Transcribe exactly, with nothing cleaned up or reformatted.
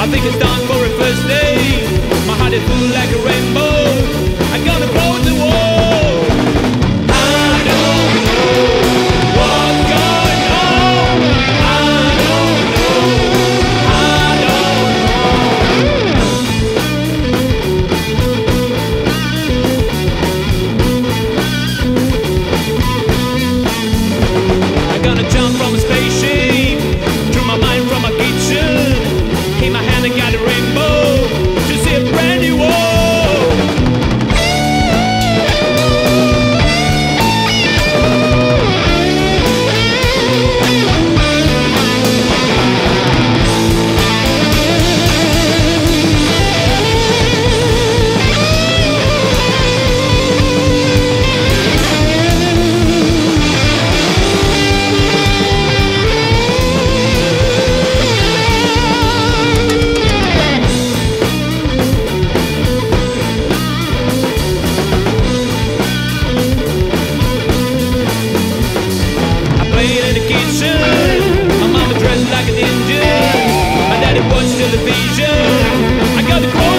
I think it's time for a first date. My heart is full like a rainbow. I'm gonna blow the wall. I don't know what's going on. I don't know. I don't know. I'm gonna jump from a spaceship, through my mind from a kitchen. In my hand I got a rainbow to see a brand new world. My mama dressed like a ninja. My daddy watched television. I got the